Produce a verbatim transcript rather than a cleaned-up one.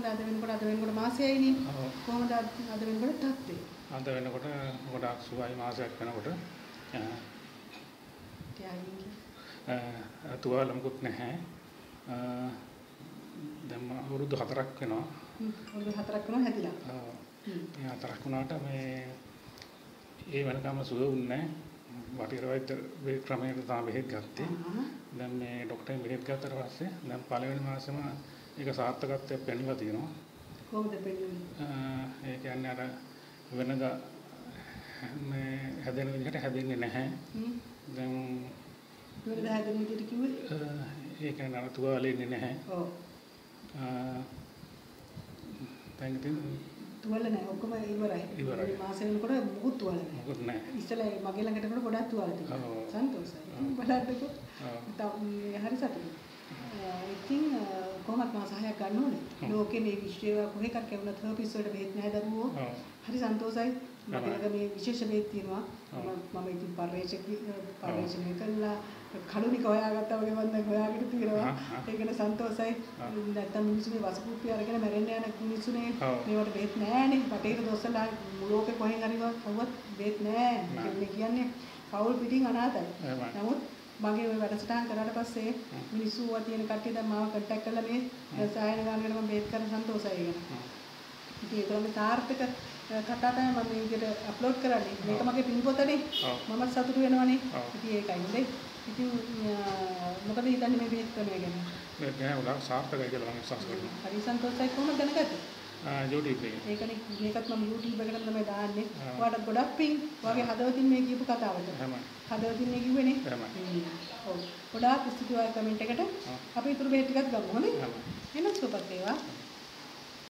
කොහොමද අද වෙනකොට අද වෙනකොට මාසෙයිනේ. කොහොමද අද වෙනකොට තත්ත්වය? අද වෙනකොට ගොඩාක් සුවයි මාසයක් වෙනකොට. තුවාල මොකුත් නැහැ. දැන් අවුරුදු හතරක් වෙනවා. අවුරුදු හතරක් වෙනවා හැදිලා. ඔව්. මේ හතරක් වුණාට මේ ඒ වෙනකම් සුව වුණේ නැහැ. වටිර වෛද්‍ය ක්‍රමයකට තමයි බෙහෙත් ගත්තේ. දැන් මේ ડોක්ටර් බෙහෙත් ගත්තට පස්සේ දැන් පළවෙනි මාසෙම ඒක සාර්ථකත්වයක් පෙන්වලා තියෙනවා. කොහොමද පෙන්වන්නේ? ඒ කියන්නේ අර වෙනද මේ හැදෙන විදිහට හැදෙන්නේ නැහැ. දැන් වෙනද හැදෙන විදිහට කිව්වේ? ඒ කියන්නේ අර තුවාලේ ඉන්නේ නැහැ. ඔව්. දැන් ඉතින් තුවාල නැහැ ඔක්කොම ඉවරයි. ඉවරයි. මාසෙ වෙනකොට මොකුත් තුවාල නැහැ. මොකුත් නැහැ. ඉස්සෙල්ලා මගේ ළඟට එනකොට ගොඩාක් තුවාල තිබුණා. සන්තෝෂයි. බලන්නකෝ. හරි සතුටුයි. ඉතින් කොහොමද මාස හයක් ගන්න ඕනේ? ලෝකේ මේ විශ්වය කොහෙක කැවුනත් හර්පිස් වලට බෙහෙත් නැහැ දරුවෝ. හරි සන්තෝෂයි. මගේ ළඟ මේ විශේෂ බෙහෙත් තියෙනවා. මම ඉතින් පරිශක පරිශන කළා කලුනික හොයාගත්තා වගේ මම දැන් හොයාගෙන තියෙනවා. ඒකන සන්තෝෂයි. නැත්තම් මිනිස්සු මේ වසකුප්පිය අරගෙන මැරෙන්න යන මිනිස්සුනේ මේවට බෙහෙත් නැහැනේ. බටේර දොස්සලා ලෝකේ කොහෙන් හරි කවුවත් බෙහෙත් නැහැ. මේ කියන්නේ පවුල් පිටින් අනාතයි. නමුත් මගේ ওই වැඩසටහන් කරාට පස්සේ මිනිස්සු වා තියෙන කට්ටිය දැන් මාව කන්ටැක්ට් කරලා මේ සායන ගානකට මම බේත් කරන සන්තෝෂයි ඒක. ඉතින් ඒක තමයි සාර්ථක කතා තමයි මම මේ විදිහට අප්ලෝඩ් කරන්නේ. මේක මගේ පින්පොතනේ. මම සතුටු වෙනවනේ. ඉතින් ඒකයි නේද? ඉතින් මොකද හිතන්නේ මේ බේත් ක්‍රමය ගැන? මේක නෑ උලා සාර්ථකයි කියලා මම විශ්වාස කරනවා. හරි සන්තෝෂයි කොහොමද දැනගත්තේ? YouTube එකේ. ඒකනේ මේකත් මම YouTube එකට තමයි දාන්නේ. ඔයාලට ගොඩක් පිං. ඔයාගේ හදවතින් මේ කියපු කතාවට. එහෙමයි. හදවතින් මේ කිව්වනේ. එහෙමයි. ඔව්. ගොඩාක් ස්තුතියි ඔය කමෙන්ට් එකට. අපි ඊටු බෙහෙත් ටිකක් ගමු හොඳේ. එහෙනම් සුවපත් වේවා.